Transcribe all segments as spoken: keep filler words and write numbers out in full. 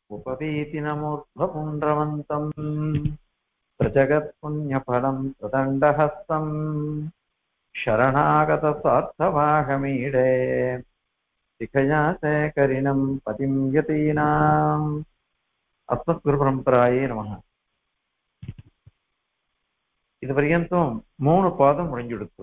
उपवीतिनमूर्ध्वपुण्ड्रवन्तम् प्रजगत्पुण्यफलम् प्रदण्डहस्तम् शरणागतस्वार्थवाहमीडे शिखया शेखरिणम् पतिं यतीनाम् अस्मद्गुरुपरम्परायै नमः. இது பர்யந்தம் மூணு பாதம் முடிஞ்சுடுத்து.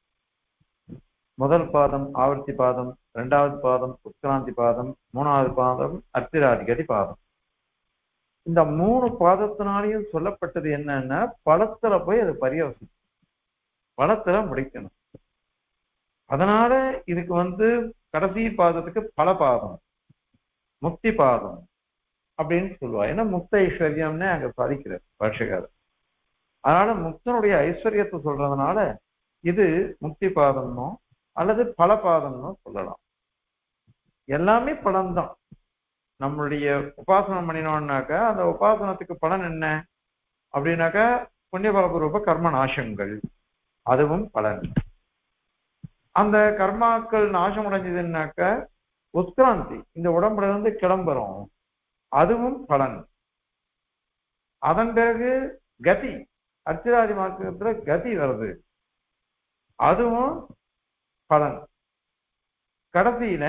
முதல் பாதம் ஆவர்த்தி பாதம், இரண்டாவது பாதம் உத்கிராந்தி பாதம், மூணாவது பாதம் அர்த்திராதிகதி பாதம். இந்த மூணு பாதத்தினாலையும் சொல்லப்பட்டது என்னன்னா, பலத்துல போய் அது பரியவசிக்கும், பலத்துல முடிக்கணும். அதனால இதுக்கு வந்து கடைசி பாதத்துக்கு பல பாதம், முக்தி பாதம் அப்படின்னு சொல்லுவா. ஏன்னா முக்த ஐஸ்வர்யம்னு அங்க சாதிக்கிறார் பாஷகாரர். அதனால முக்தனுடைய ஐஸ்வர்யத்தை சொல்றதுனால இது முக்தி பாதம்னோ அல்லது பல பாதம்னோ சொல்லலாம். எல்லாமே பலன்தான். நம்மளுடைய உபாசனம் பண்ணினோம்னாக்கா அந்த உபாசனத்துக்கு பலன் என்ன அப்படின்னாக்கா புண்ணியபாபரூப கர்ம நாசங்கள், அதுவும் பலன். அந்த கர்மாக்கள் நாசம் அடைஞ்சதுன்னாக்கா உத்கிராந்தி, இந்த உடம்புல இருந்து கிளம்புறோம், அதுவும் பலன். அதன் பிறகு கதி, அர்ச்சிராதி மார்க்கத்துல கதி வருது, அதுவும் பலன். கடைசியில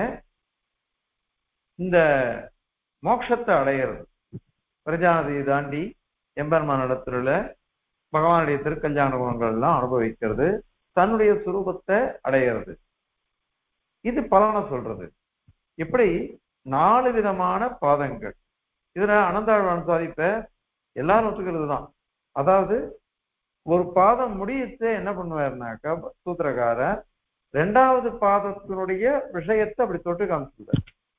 இந்த மோட்சத்தை அடையிறது, பிரஜாநதியை தாண்டி எம்பெருமான் இடத்துல பகவானுடைய திருக்கல்யாண குணங்கள் எல்லாம் அனுபவிக்கிறது, தன்னுடைய சுரூபத்தை அடையிறது, இது பலனை சொல்றது. இப்படி நாலு விதமான பாதங்கள். இதுல அனந்தாழ்வான் சாதிப்ப எல்லாரும் ஒத்துக்கிறது தான். அதாவது ஒரு பாதம் முடியத்தை என்ன பண்ணுவாருனாக்கா சூத்திரக்கார ரெண்டாவது பாதத்தினுடைய விஷயத்தை அப்படி தொட்டு காமிச்சுட்டார்.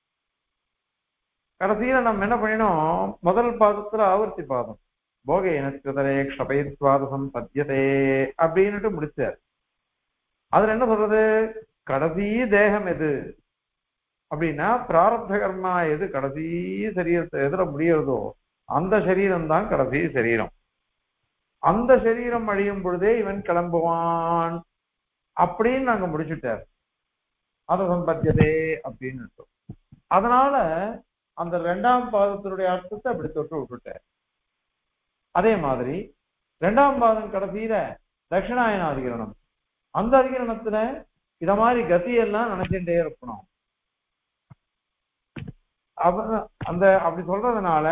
கடைசியில நம்ம என்ன பண்ணினோம், முதல் பாதத்துல ஆவர்த்தி பாதம் போகே நட்சத்திரே க்ஷபயித்வாதம் பத்தியதே அப்படின்னுட்டு முடிச்சார். அதுல என்ன சொல்றது, கடைசி தேகம் எது அப்படின்னா பிராரப்த கர்மா எது கடைசி சரீரத்தை எதிர முடியறதோ அந்த சரீரம் தான் கடைசி சரீரம். அந்த சரீரம் அழியும் பொழுதே இவன் கிளம்புவான் அப்படின்னு நாங்க முடிச்சுட்டார். அத சம்பத்தியதே அப்படின்னு. அதனால அந்த இரண்டாம் பாதத்தினுடைய அர்த்தத்தை அப்படி தொட்டு விட்டுட்டார். அதே மாதிரி இரண்டாம் பாதம் கடைசியில தட்சிணாயன அதிகரணம், அந்த அதிகரணத்துல இத மாதிரி கத்தியெல்லாம் நினைச்சுட்டே இருக்கணும். அந்த அப்படி சொல்றதுனால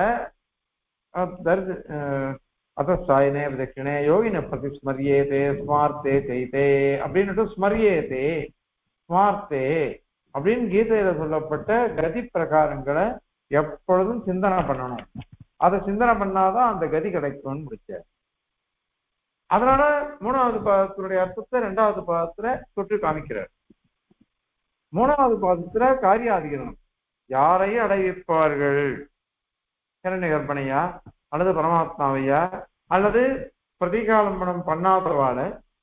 அதாயினே தட்சிணே யோகின பிரதி ஸ்மரியேதே ஸ்மார்த்தே செய்தே அப்படின்னுட்டு ஸ்மரியேதே ஸ்மார்த்தே அப்படின்னு கீதையில சொல்லப்பட்ட கதி பிரகாரங்களை எப்பொழுதும் சிந்தனை பண்ணணும். அதை சிந்தனை பண்ணாதான் அந்த கதி கிடைக்கும்னு முடிச்ச. அதனால மூணாவது பாதத்தினுடைய அர்த்தத்தை இரண்டாவது பாதத்துல தொட்டு காமிக்கிறார். மூணாவது பாதத்துல காரியாதிகரணம், யாரை அடைவிப்பார்கள், ஹிரண்ய கர்ப்பனையா அல்லது பரமாத்மாவையா அல்லது பிரதிகாலம்பனம் பண்ணாதவாள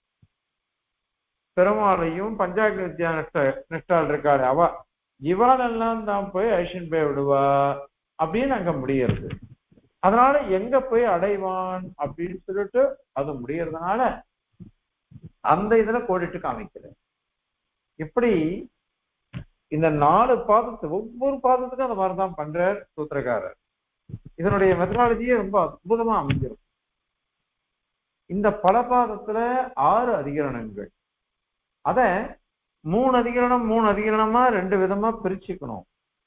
பெருமாளையும் பஞ்சாக்னி வித்யா நிஷ்ட நிஷ்டால் இருக்காரு அவ, இவாளெல்லாம் தான் போய் ஐஷன் போய் விடுவா அப்படின்னு அங்க முடியறது. அதனால எங்க போய் அடைவான் அப்படின்னு சொல்லிட்டு அது முடியறதுனால அந்த இதுல கோடிட்டு காமிக்கிறேன். இப்படி இந்த நாலு பாதத்து ஒவ்வொரு பாதத்துக்கும் அந்த மாதிரிதான் பண்றார் சூத்திரக்காரர். இதனுடைய மெத்தடாலஜியே ரொம்ப அற்புதமா அமைஞ்சிடும். இந்த பல பாதத்துல ஆறு அதிகரணங்கள், அத மூணு அதிகரணம் மூணு அதிகரணமா ரெண்டு விதமா பிரிச்சுக்கணும்.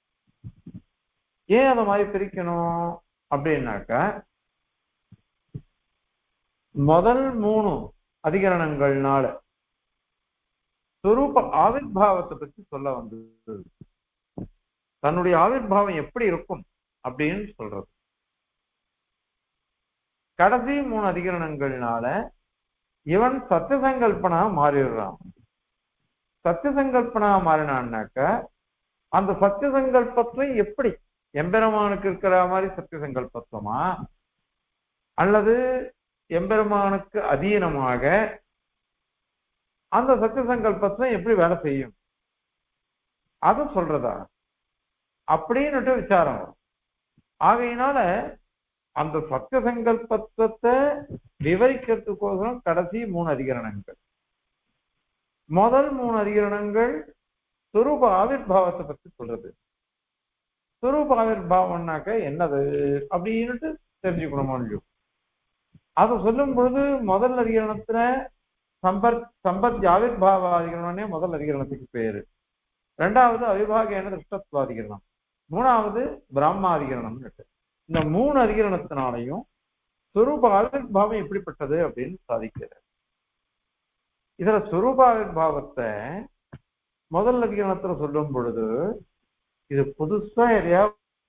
ஏன் அத மாதிரி பிரிக்கணும் அப்படின்னாக்கா, முதல் மூணு அதிகரணங்கள்னால சொரூப ஆவிர்பாவத்தை பற்றி சொல்ல வந்தது, தன்னுடைய ஆவிர்பாவம் எப்படி இருக்கும் அப்படின்னு சொல்றது. கடைசி மூணு அதிகரணங்கள்னால இவன் சத்திய சங்கல்பனா மாறிடுறான். சத்திய சங்கல்பனா மாறினான்னாக்க அந்த சத்திய சங்கல்பத்தை எப்படி எம்பெருமானுக்கு இருக்கிற மாதிரி சத்திய சங்கல்பத்துவமா அல்லது எம்பெருமானுக்கு அதீனமாக அந்த சத்திய சங்கல்பத்தை எப்படி வேலை செய்யும் அது சொல்றதா அப்படின்னுட்டு விசாரம் வரும். ஆகையினால அந்த சத்திய சங்கல்பத்தை விவரிக்கிறதுக்கோசரம் கடைசி மூணு அதிகரணங்கள். முதல் மூணு அதிகரணங்கள் சுரூப ஆவிர்பாவத்தை பற்றி சொல்றது. சுரூப ஆவிர்பாவம்னாக்க என்னது அப்படின்னுட்டு தெரிஞ்சுக்கணுமோ இல்லையோ. அதை சொல்லும் பொழுது முதல் அதிகரணத்துல சம்பத் சம்பத் ஆவிர்பாவ அதிகரணமே முதல் அதிகரணத்துக்கு பேரு. ரெண்டாவது அவிபாகேன திருஷ்டத்வாதிகரணம், மூணாவது பிராமாதிகரணம். இந்த மூணு அதிகரணத்தினாலையும் சுரூப ஆவிர்பாவம் எப்படிப்பட்டது அப்படின்னு சாதிக்கிறார். இதுல சுரூப ஆவிர்பாவத்தை முதல் அதிகரணத்துல சொல்லும் பொழுது இது புதுசா எதையா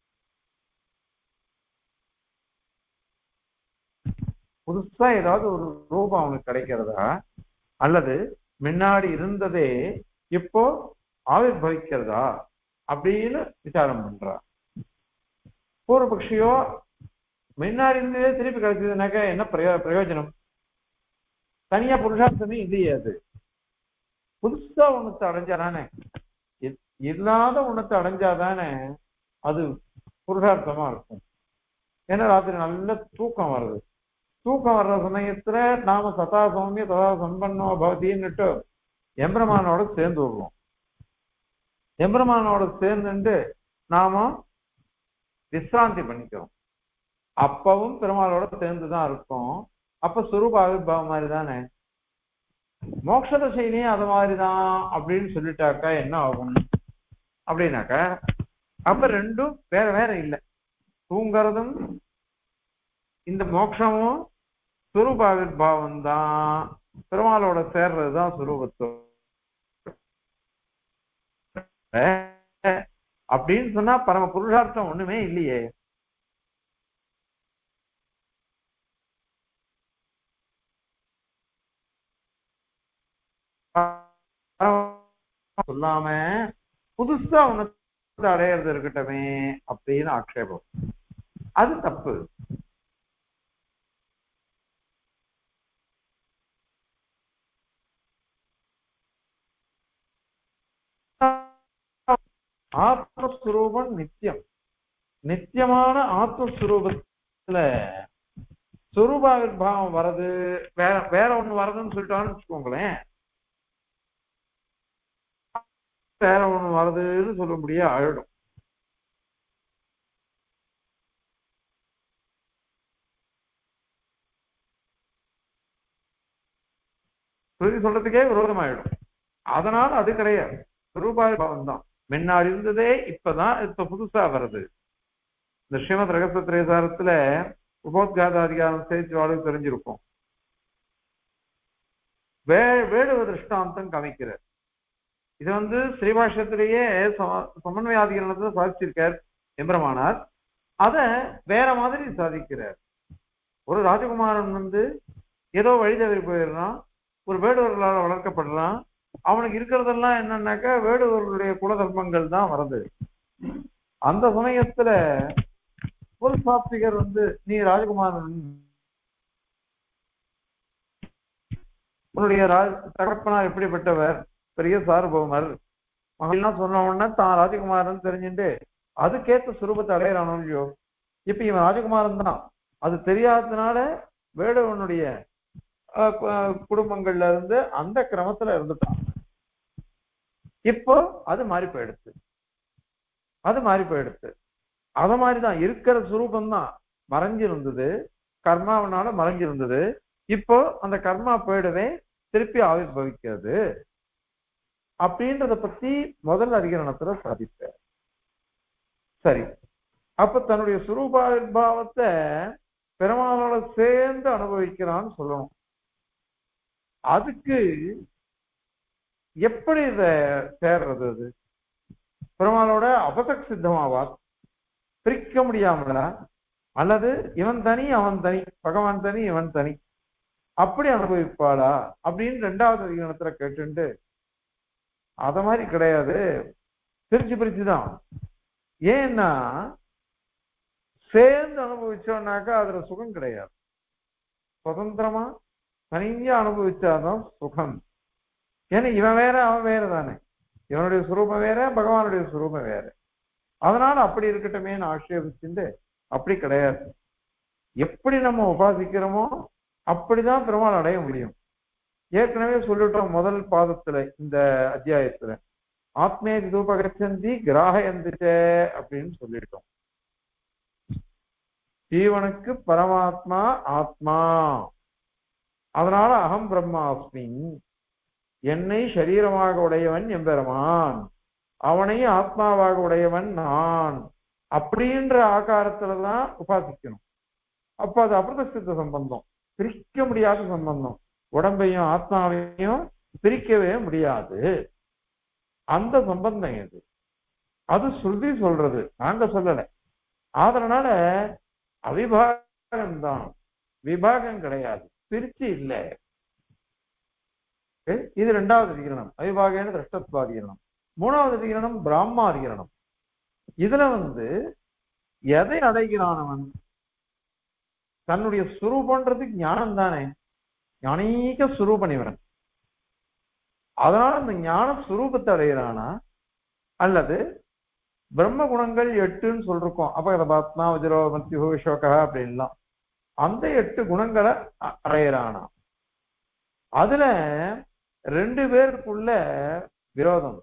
புதுசா ஏதாவது ஒரு ரூபம் அவனுக்கு கிடைக்கிறதா, அல்லது முன்னாடி இருந்ததே இப்போ ஆவிர்பவிக்கிறதா அப்படின்னு விசாரம் பண்றா. பூர்வபக்ஷியோ முன்னாடி இருந்ததே திருப்பி கிடைச்சதுனாக்க என்ன பிரயோ பிரயோஜனம்? தனியா புருஷார்த்தமே இல்லையே. அது புதுசா ஒண்ணத்தை அடைஞ்சாதானே, இல்லாத ஒண்ணத்தை அடைஞ்சாதானே அது புருஷார்த்தமா இருக்கும். ஏன்னா ராத்திரி நல்ல தூக்கம் வருது, தூக்கம் வர்ற சமயத்துல நாம சதா சௌமிய சதா சம்பன்னோ பவதின்னுட்டு எம்பெருமானோட சேர்ந்து விடுவோம். எம்பெருமானோட சேர்ந்துட்டு நாம விசிராந்தி பண்ணிக்கிறோம். அப்பவும் பெருமாளோட சேர்ந்துதான் இருக்கும். அப்ப சுரூப ஆவிர்பாவம் மாதிரி தானே. மோட்ச தசையிலையும் அது மாதிரிதான் அப்படின்னு சொல்லிட்டாக்கா என்ன ஆகும் அப்படின்னாக்கா அப்ப ரெண்டும் வேற வேற இல்லை. தூங்குறதும் இந்த மோட்சமும் சுரூப ஆவிர்பாவம் தான், பெருமாளோட சேர்றதுதான் சுரூபத்துவம் அப்படின்னு சொன்னா பரம புருஷார்த்தம் ஒண்ணுமே இல்லையே. சொல்லாம புதுசா உனக்கு அடையிறது இருக்கட்டமே அப்படின்னு ஆக்ஷேபம், அது தப்பு. ஆத்மஸ்வரூபம் நித்தியம். நித்தியமான ஆத்மஸ்வரூபத்துல சுரூபாவிர்பாவம் வர்றது வேற வேற ஒண்ணு வர்றதுன்னு சொல்லிட்டான்னு வச்சுக்கோங்களேன். வேற ஒண்ணு வருதுன்னு சொல்ல முடியாது, ஆயிடும். சொல்றதுக்கே விரோதமாயிடும். அதனால அது கிடையாது, சுரூபாவிர்பாவம் தான். முன்னாடி இருந்ததே இப்பதான் இப்ப புதுசா வருது. இந்த ஸ்ரீமத் ரகசிய திரேசாரத்துல உபோத்காத அதிகாரம் சேர்த்து வாழ்க்கை தெரிஞ்சிருக்கும். வே வேடுவ திருஷ்டாந்தம் காமிக்கிறார். இது வந்து ஸ்ரீபாஷ்யத்திலேயே சமன்வயாதிகரணத்துல சாதிச்சிருக்கார் எம்பெருமானார். அத வேற மாதிரி சாதிக்கிறார். ஒரு ராஜகுமாரன் வந்து ஏதோ வழி தவறி போயிடுறான், ஒரு வேடுவர்களால் வளர்க்கப்படுறான். அவனுக்கு இருக்கிறதெல்லாம் என்னன்னாக்கா வேடுவர்களுடைய குலதர்மங்கள் தான் வருது. அந்த சமயத்துல ஒரு சாத்விகர் வந்து நீ ராஜகுமாரன் உன்னுடைய தகப்பனார் எப்படிப்பட்டவர், பெரிய சார்பவமர் மகள்லாம் சொன்ன உடனே தான் ராஜகுமாரன் தெரிஞ்சுட்டு அதுக்கேற்ற சுரூபத்தை அடையிறானோ இல்லையோ. இப்ப இவன் ராஜகுமாரன் தான், அது தெரியாததுனால வேடுவனுடைய குடும்பங்கள்ல இருந்து அந்த கிரமத்துல இருந்துட்டான். இப்போ அது மாறி போயிடுச்சு, அது மாறி போயிடுச்சு. அத மாதிரிதான் இருக்கிற சுரூபம் தான் மறைஞ்சிருந்தது, கர்மாவனால மறைஞ்சிருந்தது. இப்போ அந்த கர்மா போயிடவே திருப்பி ஆவிர்பவிக்கிறது அப்படின்றத பத்தி முதல் அதிகரணத்துல சாதிப்பார். சரி, அப்ப தன்னுடைய சுரூபாவிர்பாவத்தை பெருமாளோட சேர்ந்து அனுபவிக்கிறான்னு சொல்லணும். அதுக்கு எப்படி இத சேர்றது? அது பெருமாளோட அபசக் சித்தமாவா, பிரிக்க முடியாமலா, அல்லது இவன் தனி அவன் தனி, பகவான் தனி இவன் தனி, அப்படி அனுபவிப்பாளா அப்படின்னு ரெண்டாவது அதிகரணத்துல கேட்டுண்டு அத மாதிரி கிடையாது, பிரிச்சு பிரிச்சுதான். ஏன்னா சேர்ந்து அனுபவிச்சோம்னாக்கா அதுல சுகம் கிடையாது. சுதந்திரமா தனியா அனுபவிச்சாதான் சுகம். ஏன்னா இவன் வேற அவன் வேற தானே, இவனுடைய சுரூபம் வேற பகவானுடைய சுரூபம் வேற. அதனால அப்படி இருக்கட்டுமே ஆட்சேபிச்சுட்டு அப்படி கிடையாது. எப்படி நம்ம உபாசிக்கிறோமோ அப்படிதான் பெருமாள் அடைய முடியும். ஏற்கனவே சொல்லிட்டோம் முதல் பாதத்துல இந்த அத்தியாயத்துல ஆத்மேதி தூபகச்சந்தி கிராகயந்திச்சே அப்படின்னு சொல்லிட்டோம். ஜீவனுக்கு பரமாத்மா ஆத்மா, அதனால அகம் பிரம்மாஸ்மி, என்னை சரீரமாக உடையவன் எம்பெருமான், அவனை ஆத்மாவாக உடையவன் நான் அப்படின்ற ஆகாரத்துலதான் உபாசிக்கணும். அப்ப அது அபிரதசித்த சம்பந்தம், பிரிக்க முடியாத சம்பந்தம். உடம்பையும் ஆத்மாவையும் பிரிக்கவே முடியாது. அந்த சம்பந்தம் எது? அது ஸ்ருதி சொல்றது, நாங்க சொல்லல. அதனால அவிபாகம் தான், விபாகம் கிடையாது, பிரிச்சு இல்லை. இது இரண்டாவது அதிகரணம், அவிபாகன திரஷ்டத்வாதிகரணம். மூணாவது அதிகரணம் பிராமாதிகரணம். இதுல வந்து எதை அடைகிறானவன்? தன்னுடைய சுரூபன்றது ஞானம் தானே, ஞானீக சுரூபன் இவன். அதனால அந்த ஞான சுரூபத்தை அடைகிறானா, அல்லது பிரம்ம குணங்கள் எட்டுன்னு சொல்றோம் அபகதபாத்மா வஜ்ரோ மத்யுஹோ விஷோகா அப்படின்லாம், அந்த எட்டு குணங்களை அடையிறானா? அதுல ரெண்டு பேருக்குள்ள விரோதம்.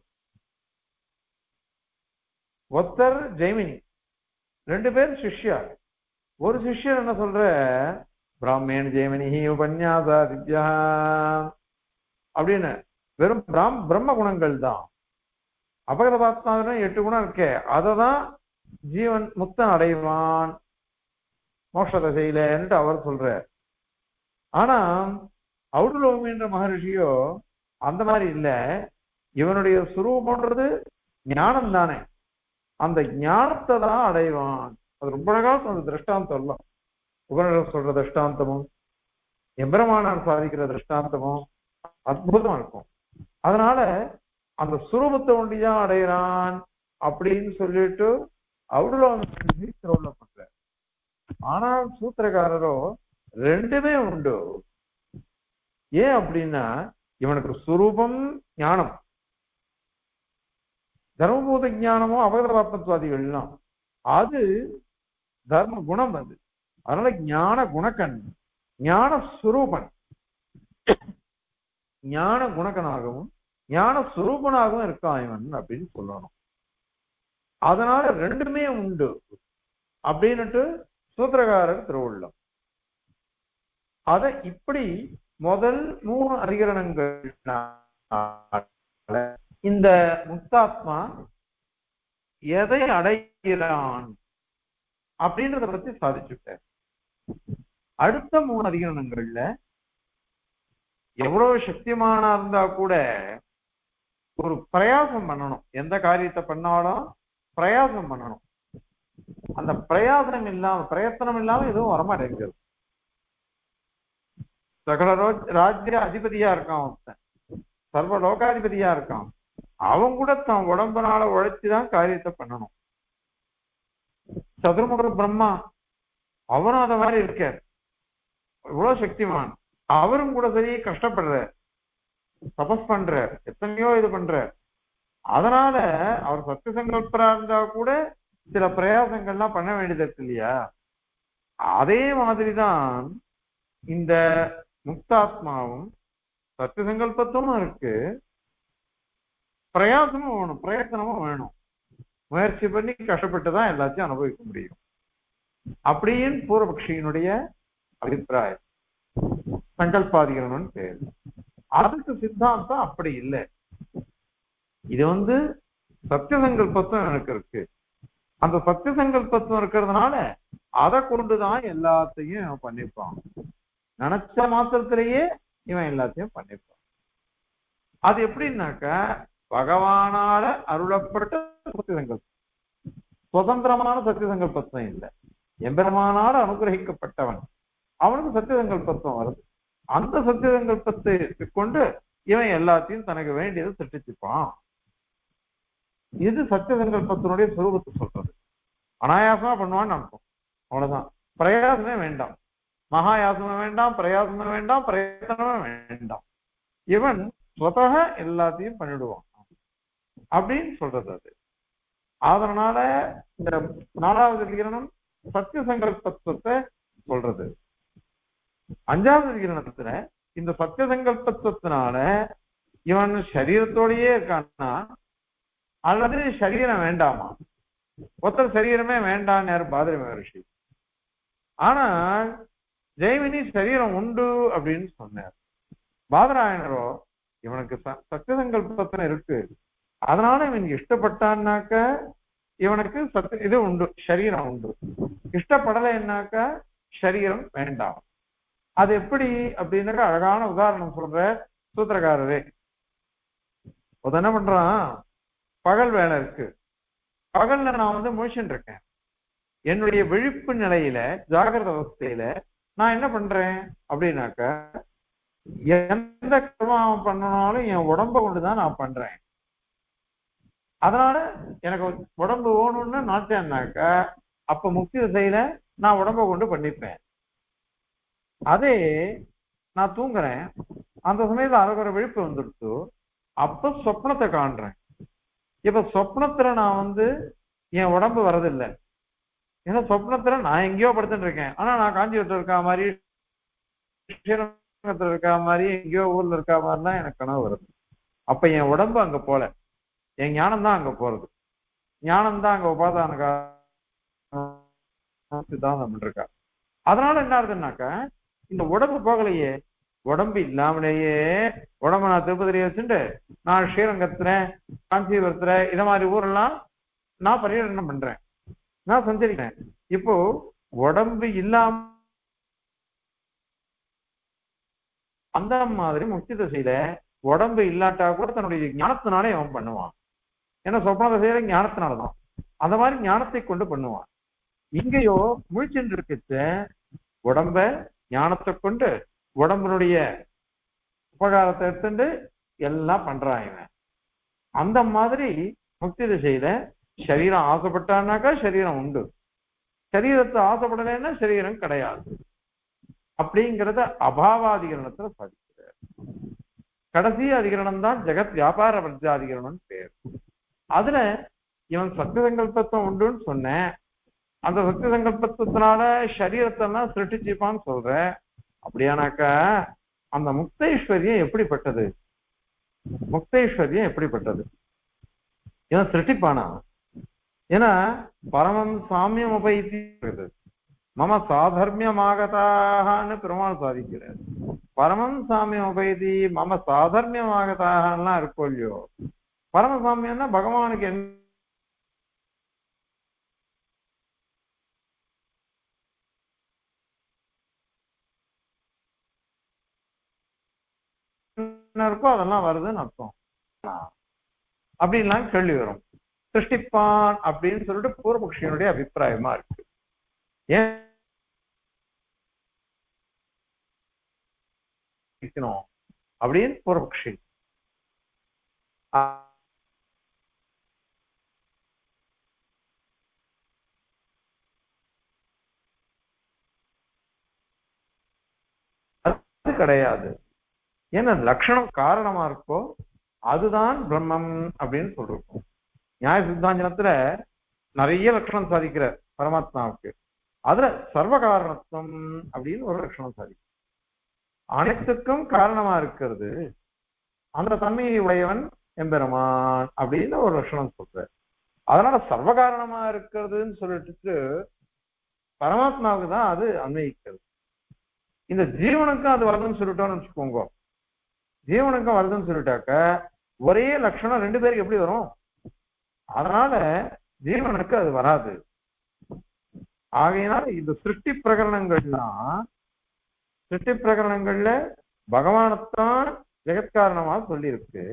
ஒருத்தர் ஜெய்மினி, ரெண்டு பேர் சிஷ்யர். ஒரு சிஷ்யர் என்ன சொல்ற, பிராமேன் ஜெய்மினி உபன்யாசா வித்யா அப்படின்னு வெறும் பிராம் பிரம்ம குணங்கள் தான். அபகதபாத்மா எட்டு குணம் இருக்கே, அததான் ஜீவன் முக்தன் அடைவான் மோட்ச தசையிலன்ட்டு அவர் சொல்ற. ஆனா அவுடுலோமின்ற மகரிஷியோ அந்த மாதிரி இல்ல, இவனுடைய சுரூபம்ன்றது ஞானம் தானே, அந்த ஞானத்தை தான் அடைவான். அது ரொம்ப அழகா சொல்ற திருஷ்டாந்தம் எல்லாம், உபனிஷத் சொல்ற திருஷ்டாந்தமும் எம்பெருமானார் சாதிக்கிற திருஷ்டாந்தமும் அற்புதமா இருக்கும். அதனால அந்த சுரூபத்தை ஒண்டிதான் அடைகிறான் அப்படின்னு சொல்லிட்டு அவுடுலோமி பண்ற. ஆனால் சூத்திரக்காரரோ ரெண்டுமே உண்டு. ஏன் அப்படின்னா, இவனுக்கு சுரூபம் ஞானம், தர்மபூத ஞானமோ அபகதபாத்மத்வாதிகள்லாம் அது தர்ம குணம். அது அதனால ஞான குணக்கண், ஞான சுரூபன், ஞான குணக்கனாகவும் ஞான சுரூபனாகவும் இருக்கான் இவன் அப்படின்னு சொல்லணும். அதனால ரெண்டுமே உண்டு அப்படின்னுட்டு சூத்திரகாரர் திருவுள்ளம். அத இப்படி முதல் மூணு அதிகரணங்கள் இந்த முக்தாத்மா எதை அடைகிறான் அப்படின்றத பத்தி சாதிச்சுட்டார். அடுத்த மூணு அதிகரணங்கள்ல எவ்வளவு சக்திமானா இருந்தா கூட ஒரு பிரயாசம் பண்ணணும். எந்த காரியத்தை பண்ணாலும் பிரயாசம் பண்ணணும். அந்த பிரயாசனம் இல்லாம பிரயத்தனம் இல்லாம எதுவும் வரமாட்டேங்குது. சகல ராஜ்ய அதிபதியா இருக்கான் ஒருத்தன், சர்வ லோகாதிபதியா இருக்கான், அவன் கூட தன் உடம்புனால உழைச்சுதான் காரியத்தை பண்ணணும். சதுர்முக பிரம்மா அவனும் அத மாதிரி இருக்கார், இவ்வளவு சக்திமான். அவரும் கூட சரி கஷ்டப்படுற, தபஸ் பண்ற, எத்தனையோ இது பண்ற. அதனால அவர் சத்திய சங்கல்பரா இருந்தா கூட சில பிரயாசங்கள்லாம் பண்ண வேண்டியது இருக்கு இல்லையா? அதே மாதிரிதான் இந்த முக்தாத்மாவும் சத்திய சங்கல்பத்தும் இருக்கு, பிரயாசமும் வேணும், பிரயத்தனமும் வேணும். முயற்சி பண்ணி கஷ்டப்பட்டுதான் எல்லாத்தையும் அனுபவிக்க முடியும் அப்படின்னு பூர்வபக்ஷியினுடைய அபிப்பிராயம். சங்கல்பாதிகரன் பேர். அதுக்கு சித்தாந்தம் அப்படி இல்லை. இது வந்து சத்திய சங்கல்பத்துவம் எனக்கு இருக்கு, அந்த சத்திய சங்கல்பத்துவம் இருக்கிறதுனால அதை கொண்டுதான் எல்லாத்தையும் பண்ணிருப்பான். நினைச்ச மாத்திரத்திலேயே இவன் எல்லாத்தையும் பண்ணிருப்பான். அது எப்படின்னாக்க பகவானால அருளப்பட்ட சத்திய சங்கல்பம், சுதந்திரமான சத்திய சங்கல்பத்துவம் இல்லை. எம்பெருமானால அனுகிரகிக்கப்பட்டவன், அவனுக்கு சத்திய சங்கல்பத்துவம் வருது. அந்த சத்திய சங்கல்பத்தை கொண்டு இவன் எல்லாத்தையும் தனக்கு வேண்டியதை சிருஷ்டிச்சுப்பான். இது சத்திய சங்கல்பத்தினுடைய சுரூபத்தை சொல்றது. அனாயாசமா பண்ணுவான்னு அர்த்தம், அவ்வளவுதான். பிரயாசமே வேண்டாம், மகாயாசமும் வேண்டாம், பிரயாசமும் வேண்டாம், பிரயத்தனமும் வேண்டாம். இவன் ஸ்வதக எல்லாத்தையும் பண்ணிடுவான் அப்படின்னு சொல்றது அது. அதனால இந்த நாலாவது அதிகரணம் சத்திய சங்கல்பத்துவத்தை சொல்றது. அஞ்சாவது அதிகரணத்துல இந்த சத்திய சங்கல்பத்துவத்தினால இவன் சரீரத்தோடயே இருக்கான்னா அல்லது சரீரம் வேண்டாமா? ஒருத்தர் சரீரமே வேண்டாம் பாதிரி மகர்ஷி. ஆனா ஜெய்மினி சரீரம் உண்டு அப்படின்னு சொன்னார். பாதராயணரோ இவனுக்கு சத்திய சங்கல்பத்தனை இருக்கு, அதனால இவன் இஷ்டப்பட்டான்னாக்க இவனுக்கு சத்து இது உண்டு, சரீரம் உண்டு. இஷ்டப்படலைன்னாக்கா சரீரம் வேண்டாம். அது எப்படி அப்படின்னாக்கா அழகான உதாரணம் சொல்ற சூத்திரக்காரரே. என்ன பண்றான், பகல் வேலை இருக்கு, பகல்ல நான் வந்து முழிச்சுட்டு இருக்கேன். என்னுடைய விழிப்பு நிலையில ஜாகிரத அவஸ்தையில நான் என்ன பண்றேன் அப்படின்னாக்க எந்த கர்மம் பண்ணனாலும் என் உடம்ப கொண்டுதான் நான் பண்றேன். அதனால எனக்கு உடம்பு ஓணும்னு நாட்டேன்னாக்க அப்ப முக்தி திசையில நான் உடம்ப கொண்டு பண்ணிப்பேன். அதே நான் தூங்குறேன், அந்த சமயத்துல அரைக்குற விழிப்பு வந்துடுச்சு, அப்ப சொப்னத்தை காண்றேன். இப்ப சொப்னத்துல நான் வந்து என் உடம்பு வரதில்லை. ஏன்னா சொப்னத்துல நான் எங்கேயோ படுத்துட்டு இருக்கேன், ஆனா நான் காஞ்சிபுரத்துல இருக்கா மாதிரி ஸ்ரீரங்கத்துல இருக்கா மாதிரி எங்கேயோ ஊர்ல இருக்கா மாதிரிலாம் எனக்கு கனவு வருது. அப்ப என் உடம்பு அங்க போல, என் ஞானம் தான் அங்க போறது. ஞானம் தான் அங்க உபாதான இருக்கா. அதனால என்ன ஆகுதுன்னாக்க இந்த உடம்பு போகலையே, உடம்பு இல்லாமலேயே உடம்பு நான் திருப்பதிலேயே வச்சுட்டு நான் ஸ்ரீரங்கத்துல காஞ்சிபுரத்துல இத மாதிரி ஊரெல்லாம் நான் பரிவர்த்தனை பண்றேன், நான் சஞ்சரிக்கிறேன். இப்போ உடம்பு இல்லாம அந்த மாதிரி முக்தி திசையில உடம்பு இல்லாட்டா கூட தன்னுடைய ஞானத்தினாலே அவன் பண்ணுவான். ஏன்னா சொப்ன திசையில ஞானத்தினாலதான் அந்த மாதிரி ஞானத்தை கொண்டு பண்ணுவான். இங்கேயோ முழிச்சென்று இருக்க உடம்ப ஞானத்தை கொண்டு உடம்புடைய உபகாரத்தை எடுத்துட்டு எல்லாம் பண்றான் இவன். அந்த மாதிரி முக்தி திசையில சரீரம் ஆசைப்பட்டானாக்கா சரீரம் உண்டு, சரீரத்தை ஆசைப்படலைன்னா சரீரம் கிடையாது அப்படிங்கிறத அபாவாதிகரணத்துல சாதிக்கிறார். கடைசி அதிகரணம் தான் ஜெகத் வியாபார வர்ஜாதிகரணம் பேர். அதுல இவன் சத்திய சங்கல்பத்தை உண்டுன்னு சொன்னேன், அந்த சத்திய சங்கல்பத்தினால சரீரத்தெல்லாம் சிருஷ்டிச்சுப்பான்னு சொல்ற. அப்படியானாக்கா அந்த முக்தேஸ்வரியம் எப்படிப்பட்டது? முக்தேஸ்வரியம் எப்படிப்பட்டது? ஏன்னா சிருஷ்டிப்பானா? ஏன்னா பரமம் சாமியம் உபயித்தி மம சாதர்மியமாகத்தான்னு பெருமாள் சாதிக்கிறார். பரமம் சாமியம் உபயதி மம சாதர்மியமாகத்தாகலாம் இருக்கும் இல்லையோ. பரமசாமியம்னா பகவானுக்கு என்ன இருக்கோ அதெல்லாம் வருதுன்னு அர்த்தம் அப்படின்லாம் கேள்வி வரும். சிருஷ்டிப்பான் அப்படின்னு சொல்லிட்டு பூர்வபக்ஷியனுடைய அபிப்பிராயமா இருக்கு. ஏன் அப்படின்னு பூர்வபக்ஷி அது கிடையாது. ஏன்னா லட்சணம் காரணமா இருக்கோ அதுதான் பிரம்மம் அப்படின்னு சொல்றோம். நியாய சித்தாந்தத்துல நிறைய லட்சணம் சாதிக்கிற பரமாத்மாவுக்கு, அதுல சர்வ காரணத்துவம் அப்படின்னு ஒரு லட்சணம் சாதிக்கும். அனைத்துக்கும் காரணமா இருக்கிறது அந்த தன்மையை உடையவன் எம்பெருமான் அப்படின்னு ஒரு லட்சணம் சொல்ற. அதனால சர்வ காரணமா இருக்கிறதுன்னு சொல்லிட்டு பரமாத்மாவுக்கு தான் அது அன்வயிக்கிறது. இந்த ஜீவனுக்கும் அது வருதுன்னு சொல்லிட்டோம்னு வச்சுக்கோங்க. ஜீவனுக்கும் வருதுன்னு சொல்லிட்டாக்க ஒரே லட்சணம் ரெண்டு பேருக்கு எப்படி வரும்? அதனால ஜீவனுக்கு அது வராது. ஆகையினால இந்த சிருஷ்டி பிரகரணங்கள்லாம் சிருஷ்டி பிரகரணங்கள்ல பகவானத்தான் ஜெகத்காரணமா சொல்லியிருக்கு,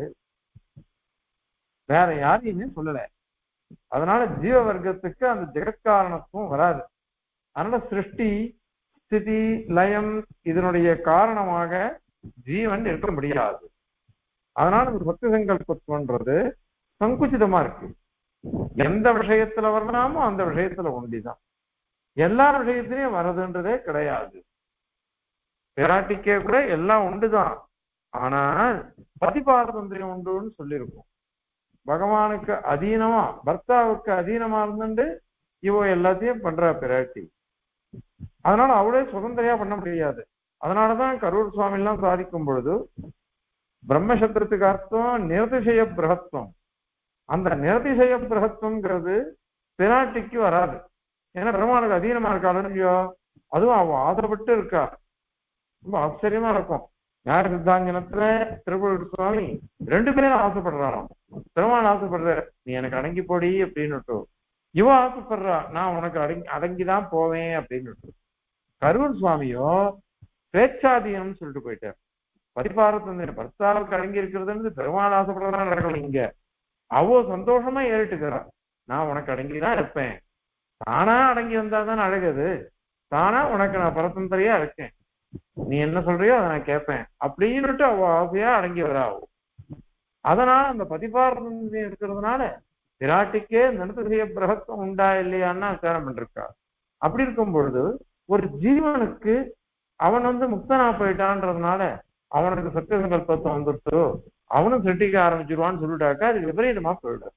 வேற யாரையுமே சொல்லல. அதனால ஜீவ வர்க்கத்துக்கு அந்த ஜெகத்காரணத்துவம் வராது. அதனால சிருஷ்டி ஸ்திதி லயம் இதனுடைய காரணமாக ஜீவன் இருக்க முடியாது. அதனால இந்த சத்திய சங்கல்பத்துவன்றது சங்குச்சிதமா இருக்கு. எந்த விஷயத்துல வரலாமோ அந்த விஷயத்துல ஒண்டிதான், எல்லா விஷயத்திலையும் வர்றதுன்றதே கிடையாது. பிராட்டிக்கே கூட எல்லாம் உண்டுதான், ஆனால் பதிபாரதந்திரியம் உண்டுன்னு சொல்லியிருக்கும். பகவானுக்கு அதீனமா பர்த்தாவுக்கு அதீனமா இருந்துட்டு இவ எல்லாத்தையும் பண்றா பிராட்டி. அதனால அவளே சுதந்திரையா பண்ண முடியாது. அதனாலதான் கரூர் சுவாமி எல்லாம் சாதிக்கும் பொழுது பிரம்மசத்திரத்துக்கு அர்த்தம் நிர்திசய பிரகத்துவம், அந்த நிரதிசய பிரகத்துவங்கிறது பிராட்டிக்கு வராது. ஏன்னா பெருமாளுக்கு அதீனமா இருக்காளோ இல்லையோ, அதுவும் அவ ஆசைப்பட்டு இருக்கா. ரொம்ப ஆச்சரியமா இருக்கும். ஞான சித்தாஞ்சனத்துல திருப்பூர் சுவாமி ரெண்டு பேரும் ஆசைப்படுறாராம். பெருமாள் ஆசைப்படுற நீ எனக்கு அடங்கி போடி அப்படின்னுட்டு, இவ ஆசைப்படுறா நான் உனக்கு அடங்கி அடங்கிதான் போவேன் அப்படின்னுட்டு. கரூர் சுவாமியோ பேச்சாதீனம்னு சொல்லிட்டு போயிட்டார். பதிபாரத்தந்திர பர்த்தாவுக்கு அடங்கி இருக்கிறதுன்னு பெருமாள் ஆசைப்படுறதா நடக்கல. இங்க அவ சந்தோஷமா ஏறிட்டுக்கிறான், நான் உனக்கு அடங்கிதான் இருப்பேன், தானா அடங்கி வந்தாதான் அழகுது, தானா உனக்கு நான் பரதந்திரியா இருக்கேன், நீ என்ன சொல்றியோ அதை நான் கேட்பேன் அப்படின்னுட்டு அவ ஆசையா அடங்கி வரா. அதனால அந்த பதிபாரதந்திரம் இருக்கிறதுனால விராட்டிக்கே நிறுத்திய பிரகத்துவம் உண்டா இல்லையான்னு விசாரம் பண்ணிருக்கா. அப்படி இருக்கும் பொழுது ஒரு ஜீவனுக்கு அவன் வந்து முக்தனா போயிட்டான்றதுனால அவனுக்கு சத்திய சங்கல்பத்தை வந்துட்டு அவனும் சிருஷ்டிக்க ஆரம்பிச்சிருவான்னு சொல்லிட்டாக்கா அது விபரீதமா போயிடும்.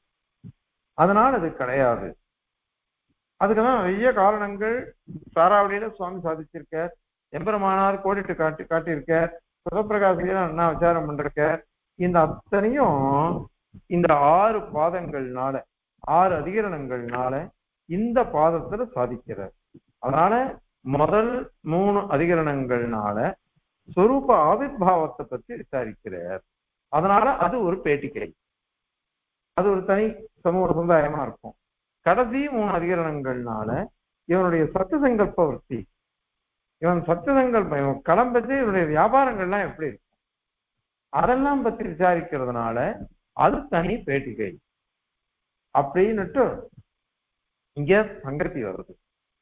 அதனால அது கிடையாது. அதுக்குதான் நிறைய காரணங்கள் சாராவளியில சுவாமி சாதிச்சிருக்க, எம்பெருமானார் கோடிட்டு காட்டி காட்டியிருக்க, சிவபிரகாசியில அண்ணா விசாரம் பண்றக்க. இந்த அத்தனையும் இந்த ஆறு பாதங்கள்னால ஆறு அதிகரணங்கள்னால இந்த பாதத்துல சாதிக்கிறார். அதனால முதல் மூணு அதிகரணங்கள்னால சொரூப ஆவிர்பாவத்தை பத்தி விசாரிக்கிறார். அதனால அது ஒரு பேட்டிக்கை, அது ஒரு தனி சமூக சமுதாயமா இருக்கும். கடைசி மூணு அதிகரணங்கள்னால இவனுடைய சத்து சங்கல்ப வர்த்தி, இவன் சத்து சங்கல்பம், இவன் கிளம்பச்சு இவனுடைய வியாபாரங்கள்லாம் எப்படி இருக்கும் அதெல்லாம் பத்தி விசாரிக்கிறதுனால அது தனி பேட்டிகை அப்படின்னுட்டு இங்க சங்கத்தி வருது.